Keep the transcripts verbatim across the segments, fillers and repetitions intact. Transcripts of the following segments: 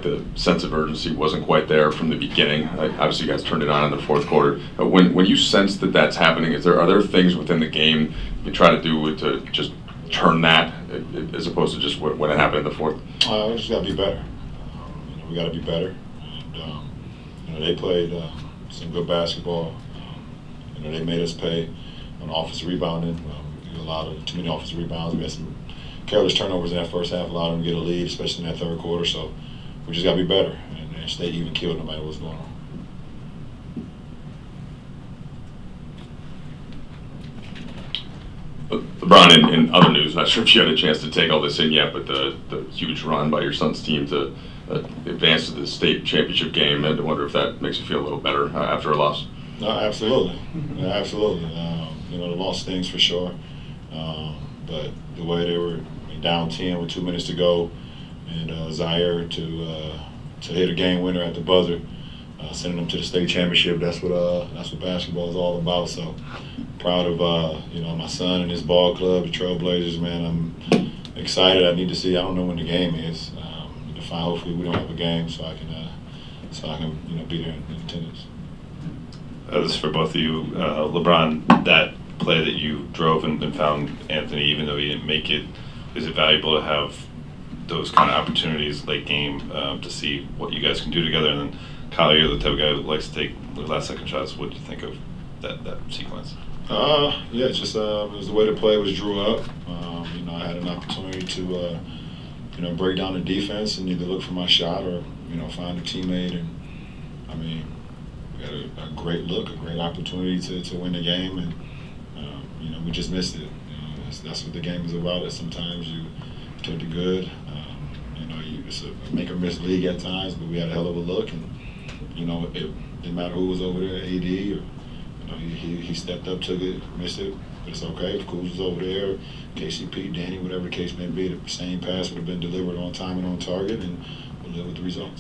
the sense of urgency wasn't quite there from the beginning. Uh, obviously, you guys turned it on in the fourth quarter. Uh, when when you sense that that's happening, is there are there things within the game you try to do to just turn that, as opposed to just what, what happened in the fourth? Uh, we just got to be better. Um, you know, we got to be better. And um, you know, they played uh, some good basketball. Um, you know, they made us pay on offensive rebounding. Um, we allowed too many offensive rebounds. We had some careless turnovers in that first half, allowed them to get a lead, especially in that third quarter. So we just got to be better and, and stay even killed no matter what's going on. LeBron, in, in other news, not sure if you had a chance to take all this in yet, but the, the huge run by your son's team to uh, advance to the state championship game, and I wonder if that makes you feel a little better uh, after a loss. No, absolutely, yeah, absolutely. Um, you know, the loss stings for sure, um, but the way they were down ten with two minutes to go, and uh, Zaire to uh, to hit a game winner at the buzzer, uh, sending them to the state championship. That's what uh, that's what basketball is all about. So proud of uh, you know, my son and his ball club, the Trailblazers. Man, I'm excited. I need to see. I don't know when the game is. Um, to find. Hopefully, we don't have a game, so I can uh, so I can you know be there in, in attendance. Uh, this is for both of you, uh, LeBron. That play that you drove and, and found Anthony, even though he didn't make it, is it valuable to have those kind of opportunities late game um, to see what you guys can do together? And then Kyle, you're the type of guy who likes to take the last second shots. What do you think of that that sequence? Uh, yeah, just uh, it was the way the play was drew up. Um, you know, I had an opportunity to, uh, you know, break down the defense and either look for my shot or, you know, find a teammate. And I mean, we had a, a great look, a great opportunity to, to win the game, and um, you know, we just missed it. You know, that's, that's what the game is about. That sometimes you take the good. Um, you know, you, it's a make or miss league at times, but we had a hell of a look, and you know, it didn't matter who was over there, A D or. You know, he, he, he stepped up, took it, missed it, but it's okay. If Kuz was over there, K C P, Danny, whatever the case may be, the same pass would have been delivered on time and on target, and we'll live with the results.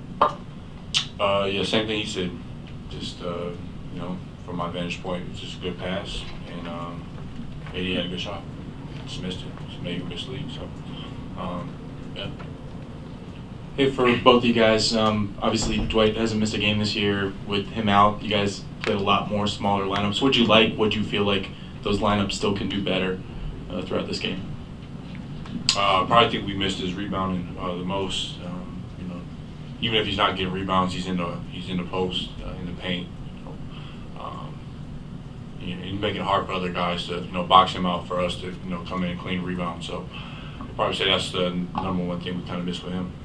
Uh, yeah, same thing he said. Just, uh, you know, from my vantage point, it was just a good pass, and um, A D had a good shot. Just missed it. Just maybe missed league, so, um, yeah. Hey, for both of you guys, um, obviously Dwight hasn't missed a game this year. With him out, you guys played a lot more smaller lineups. What'd you like? What'd you feel like those lineups still can do better uh, throughout this game? Uh, I probably think we missed his rebounding uh, the most. Um, you know, even if he's not getting rebounds, he's in the he's in the post, uh, in the paint. You know, um, you know, he's making it hard for other guys to you know box him out for us to you know come in and clean rebound. So I'd probably say that's the number one thing we kind of missed with him.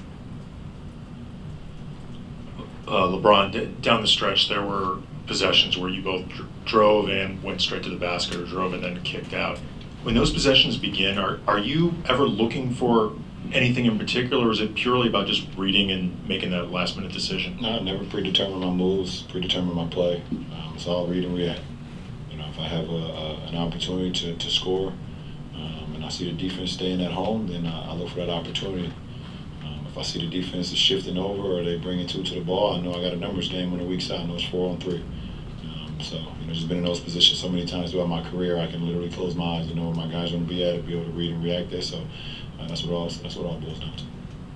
Uh, LeBron, d down the stretch, there were possessions where you both dr drove and went straight to the basket, or drove and then kicked out. When those possessions begin, are, are you ever looking for anything in particular, or is it purely about just reading and making that last minute decision? No, I never predetermine my moves, predetermine my play. Um, it's all read and react. You know, if I have a, a, an opportunity to, to score um, and I see the defense staying at home, then I, I look for that opportunity. If I see the defense is shifting over or they bringing two to the ball, I know I got a numbers game on the weak side. I know it's four on three. Um, so, you know, just been in those positions so many times throughout my career, I can literally close my eyes and know where my guys are going to be at and be able to read and react there. So uh, that's what all that's what all boils down to.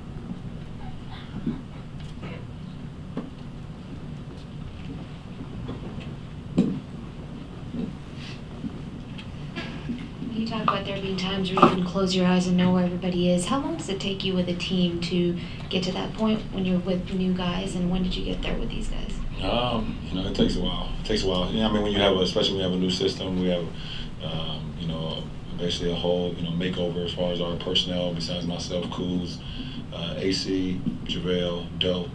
You talk about there being times where you can close your eyes and know where everybody is. How long does it take you with a team to get to that point when you're with new guys, and when did you get there with these guys? Um, you know, it takes a while. It takes a while. You know, I mean, when you have, a, especially when you have a new system, we have, um, you know, basically a whole, you know, makeover as far as our personnel. Besides myself, Kuz, uh, A C, JaVale, Doe,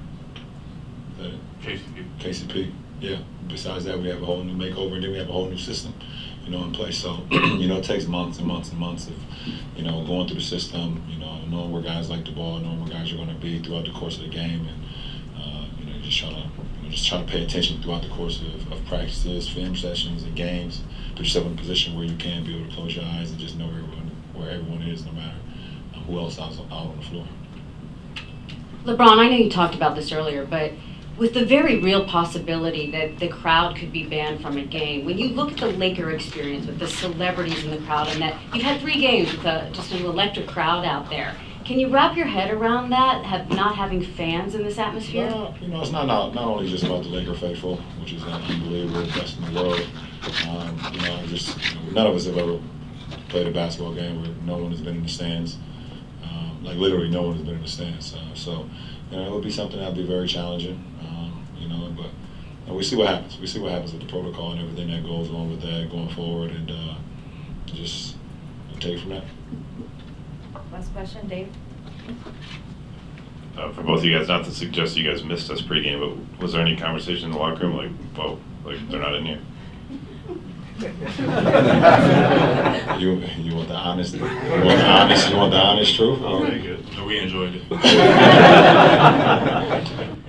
K C P. K C P. Yeah. Besides that, we have a whole new makeover, and then we have a whole new system, you know, in place. So, you know, it takes months and months and months of, you know, going through the system, you know, knowing where guys like the ball, knowing where guys are going to be throughout the course of the game, and uh, you know, just trying to, you know, just trying to pay attention throughout the course of, of practices, film sessions, and games. Put yourself in a position where you can be able to close your eyes and just know everyone, where everyone is, no matter um, who else is out on the floor. LeBron, I know you talked about this earlier, but with the very real possibility that the crowd could be banned from a game, when you look at the Laker experience with the celebrities in the crowd, and that you've had three games with a, just an electric crowd out there, can Can you wrap your head around that, have, not having fans in this atmosphere? Well, you know, it's not, not not only just about the Laker faithful, which is uh, unbelievable, the best in the world. Um, you know, just you know, none of us have ever played a basketball game where no one has been in the stands. Um, like literally, no one has been in the stands. Uh, so, you know, it would be something that would be very challenging. Um, you know, but you know, we see what happens. We see what happens with the protocol and everything that goes on with that going forward, and uh, just take it from that. Last question, Dave. Uh, for both of you guys, not to suggest you guys missed us pregame, but was there any conversation in the locker room like, whoa, like they're not in here? you you want the honest, you want the honest, you want the honest truth? Oh, very good. So we enjoyed it.